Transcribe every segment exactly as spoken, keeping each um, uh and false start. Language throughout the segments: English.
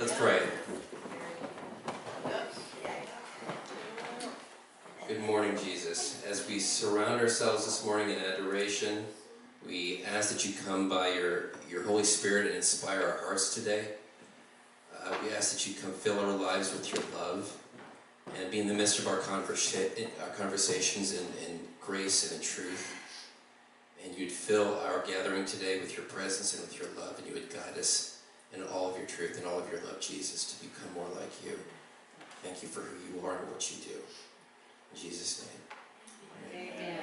Let's pray. Good morning, Jesus. As we surround ourselves this morning in adoration, we ask that you come by your, your Holy Spirit and inspire our hearts today. Uh, we ask that you come fill our lives with your love and be in the midst of our, conversa- our conversations in, in grace and in truth. And you'd fill our gathering today with your presence and with your love, and you would guide us in all of your truth and all of your love, Jesus, to become more like you. Thank you for who you are and what you do. In Jesus' name. Amen.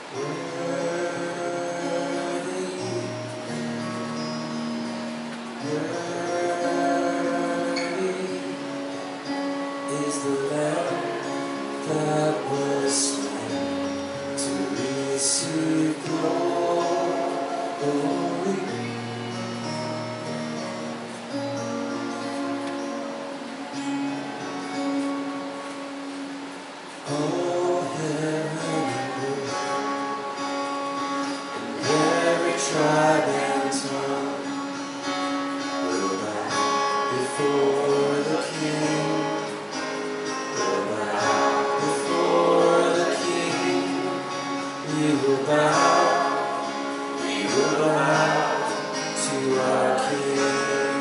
Is the Lamb that was slain to receive glory. All heaven and earth, and every tribe and tongue will bow before the King. We will bow, we will bow to our King.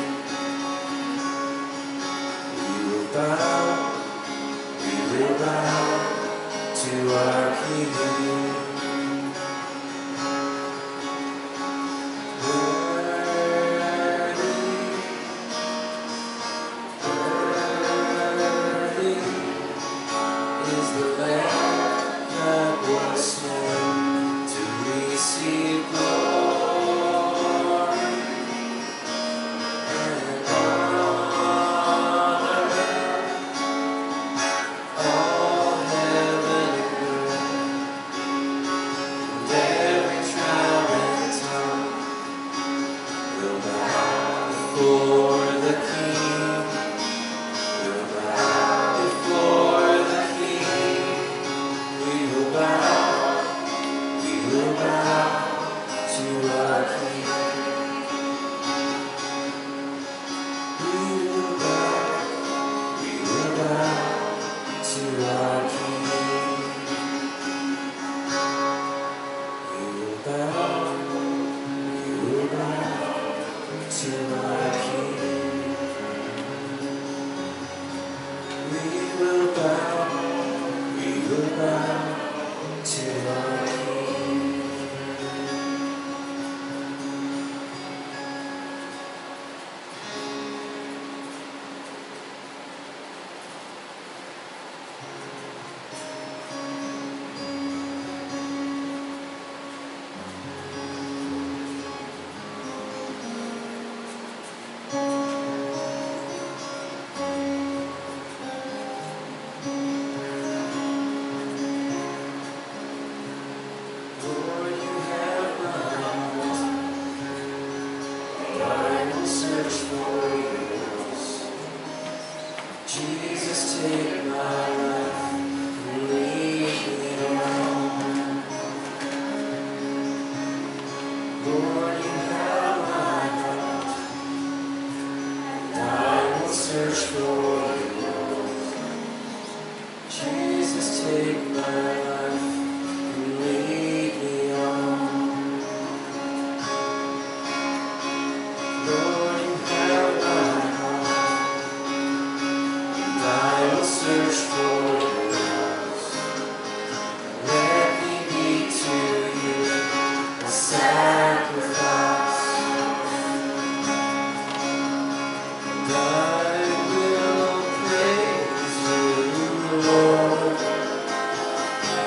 We will bow, we will bow to our King. Worthy, worthy is the Lamb that was slain to receive glory and honor. All heaven and earth, and every tribe and tongue will bow before the King. Will bow before the King. We will bow, we will bow to our King. We will bow, we will bow to our King. We will bow, we will bow to our King. We will bow, we will bow to our King. Lord, you have my heart, and I will search for yours. Jesus, take my life and lead me on. Lord, you have my heart, and I will search for yours. Jesus, take my life and lead me on. Lord, you have my heart, and I will search for yours. Let me be to you a sacrifice, and I will praise you, Lord.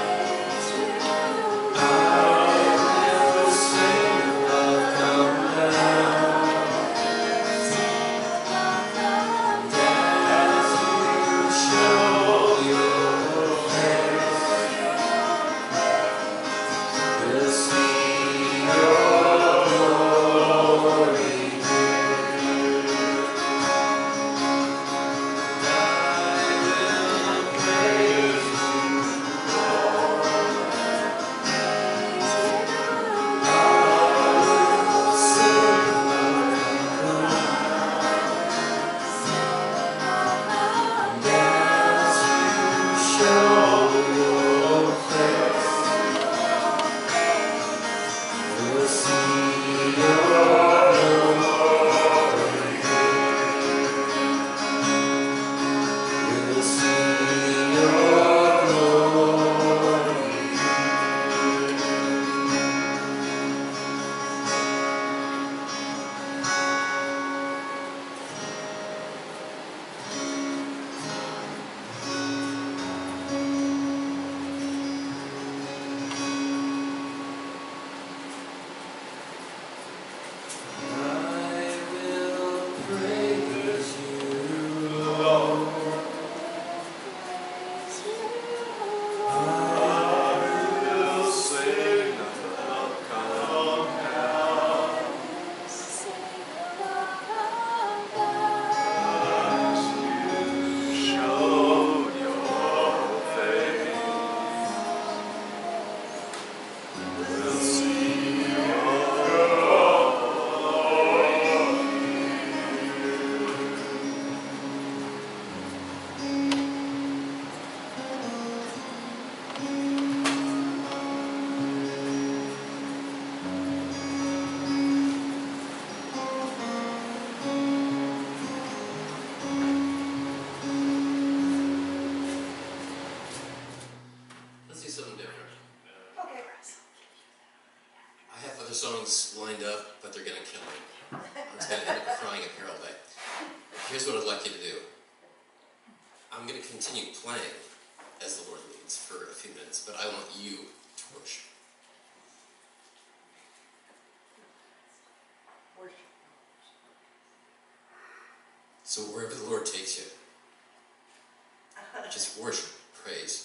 songs lined up, but they're going to kill me. I'm just going to end up crying up here all day. Here's what I'd like you to do. I'm going to continue playing as the Lord leads for a few minutes, but I want you to worship. Worship. So wherever the Lord takes you, just worship, praise.